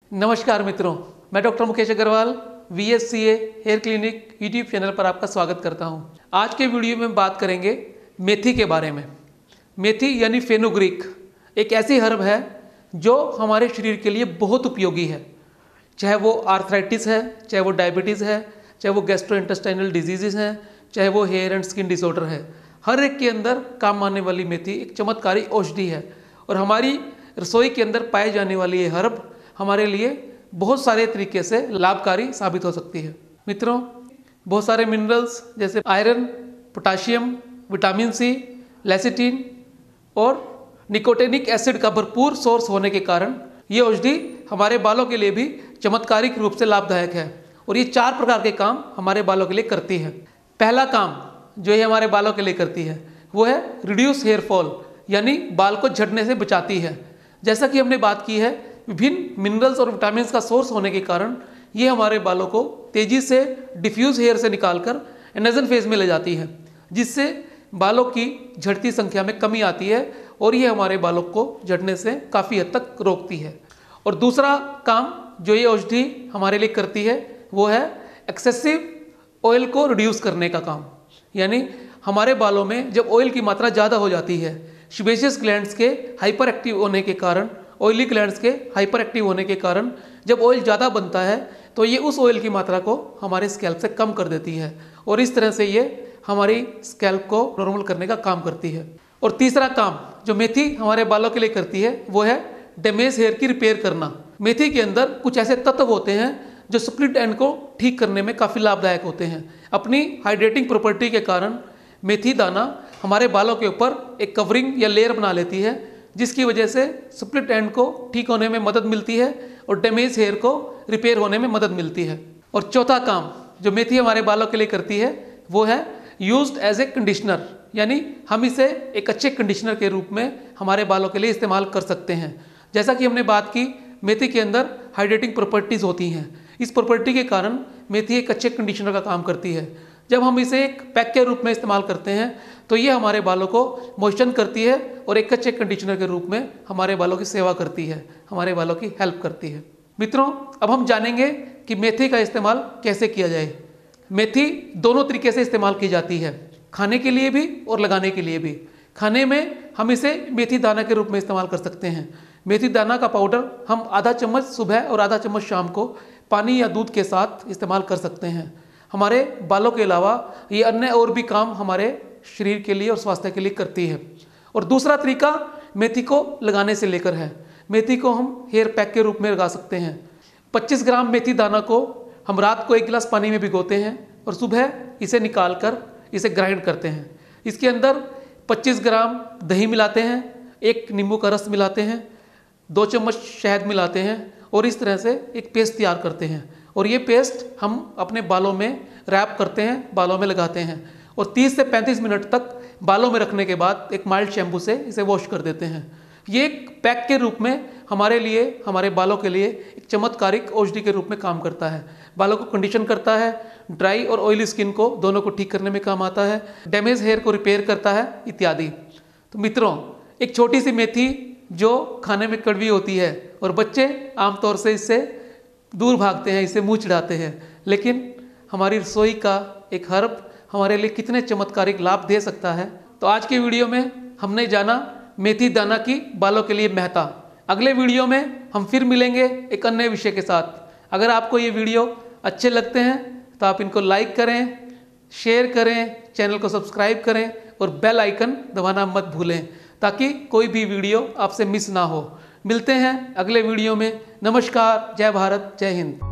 नमस्कार मित्रों, मैं doctor Mukesh Agarwal VSCA hair clinic YouTube channel पर आपका स्वागत करता हूं। आज के वीडियो में बात करेंगे मेथी के बारे में। मेथी यानी फेनुग्रीक एक ऐसी हर्ब है जो हमारे शरीर के लिए बहुत उपयोगी है। चाहे वो आर्थराइटिस है, चाहे वो डायबिटीज़ है, चाहे वो गैस्ट्रोइंटेस्टाइनल डिजीज़ हैं, चाहे वो हेयर एंड स्किन डिसऑर्डर है, हर एक के अंदर काम आने वाली मेथी एक चमत्कारी औषधि है। और हमारी रसोई के अंदर पाई जाने वाली ये हर्ब हमारे लिए बहुत सारे तरीके से लाभकारी साबित हो सकती है। मित्रों, बहुत सारे मिनरल्स जैसे iron, potassium, vitamin C, lecithin और निकोटिनिक एसिड का भरपूर सोर्स होने के कारण ये औषधि हमारे बालों के लिए भी चमत्कारिक रूप से लाभदायक है। और ये 4 प्रकार के काम हमारे बालों के लिए करती है। पहला काम जो ये हमारे बालों के लिए करती है वो है रिड्यूस हेयर फॉल, यानी बाल को झड़ने से बचाती है। जैसा कि हमने बात की है, विभिन्न मिनरल्स और विटामिन का सोर्स होने के कारण ये हमारे बालों को तेज़ी से डिफ्यूज हेयर से निकालकर एनाजन फेज में ले जाती है, जिससे बालों की झड़ती संख्या में कमी आती है और ये हमारे बालों को झड़ने से काफ़ी हद तक रोकती है। और दूसरा काम जो ये औषधि हमारे लिए करती है वो है एक्सेसिव ऑयल को रिड्यूस करने का काम। यानी हमारे बालों में जब ऑयल की मात्रा ज़्यादा हो जाती है, सीबेशियस ग्लैंड्स के हाइपर एक्टिव होने के कारण, ऑयली ग्लैंड्स के हाइपर एक्टिव होने के कारण जब ऑयल ज़्यादा बनता है तो ये उस ऑयल की मात्रा को हमारे स्कैल्प से कम कर देती है और इस तरह से ये हमारी स्कैल्प को नॉर्मल करने का काम करती है। और तीसरा काम जो मेथी हमारे बालों के लिए करती है वो है डैमेज हेयर की रिपेयर करना। मेथी के अंदर कुछ ऐसे तत्व होते हैं जो स्प्लिट एंड को ठीक करने में काफ़ी लाभदायक होते हैं। अपनी हाइड्रेटिंग प्रॉपर्टी के कारण मेथी दाना हमारे बालों के ऊपर एक कवरिंग या लेयर बना लेती है, जिसकी वजह से स्प्लिट एंड को ठीक होने में मदद मिलती है और डैमेज हेयर को रिपेयर होने में मदद मिलती है। और चौथा काम जो मेथी हमारे बालों के लिए करती है वो है यूज्ड एज ए कंडीशनर, यानी हम इसे एक अच्छे कंडीशनर के रूप में हमारे बालों के लिए इस्तेमाल कर सकते हैं। जैसा कि हमने बात की, मेथी के अंदर हाइड्रेटिंग प्रॉपर्टीज़ होती हैं। इस प्रॉपर्टी के कारण मेथी एक अच्छे कंडीशनर का काम करती है। जब हम इसे एक पैक के रूप में इस्तेमाल करते हैं तो ये हमारे बालों को मॉइस्चर करती है और एक अच्छे कंडीशनर के रूप में हमारे बालों की सेवा करती है, हमारे बालों की हेल्प करती है। मित्रों, अब हम जानेंगे कि मेथी का इस्तेमाल कैसे किया जाए। मेथी दोनों तरीके से इस्तेमाल की जाती है, खाने के लिए भी और लगाने के लिए भी। खाने में हम इसे मेथी दाना के रूप में इस्तेमाल कर सकते हैं। मेथी दाना का पाउडर हम आधा चम्मच सुबह और आधा चम्मच शाम को पानी या दूध के साथ इस्तेमाल कर सकते हैं। हमारे बालों के अलावा ये अन्य और भी काम हमारे शरीर के लिए और स्वास्थ्य के लिए करती है। और दूसरा तरीका मेथी को लगाने से लेकर है। मेथी को हम हेयर पैक के रूप में लगा सकते हैं। 25 ग्राम मेथी दाना को हम रात को 1 गिलास पानी में भिगोते हैं और सुबह इसे निकाल कर इसे ग्राइंड करते हैं। इसके अंदर 25 ग्राम दही मिलाते हैं, 1 नींबू का रस मिलाते हैं, 2 चम्मच शहद मिलाते हैं और इस तरह से एक पेस्ट तैयार करते हैं। और ये पेस्ट हम अपने बालों में रैप करते हैं, बालों में लगाते हैं और 30 से 35 मिनट तक बालों में रखने के बाद एक माइल्ड शैम्पू से इसे वॉश कर देते हैं। ये एक पैक के रूप में हमारे लिए, हमारे बालों के लिए एक चमत्कारिक औषधि के रूप में काम करता है। बालों को कंडीशन करता है, ड्राई और ऑयली स्किन को दोनों को ठीक करने में काम आता है, डैमेज हेयर को रिपेयर करता है इत्यादि। तो मित्रों, एक छोटी सी मेथी जो खाने में कड़वी होती है और बच्चे आमतौर से इससे दूर भागते हैं, इसे मुँह चिढ़ाते हैं, लेकिन हमारी रसोई का एक हर्ब हमारे लिए कितने चमत्कारिक लाभ दे सकता है। तो आज के वीडियो में हमने जाना मेथी दाना की बालों के लिए महत्ता। अगले वीडियो में हम फिर मिलेंगे एक अन्य विषय के साथ। अगर आपको ये वीडियो अच्छे लगते हैं तो आप इनको लाइक करें, शेयर करें, चैनल को सब्सक्राइब करें और बेल आइकन दबाना मत भूलें ताकि कोई भी वीडियो आपसे मिस ना हो। मिलते हैं अगले वीडियो में। नमस्कार, जय भारत, जय हिंद।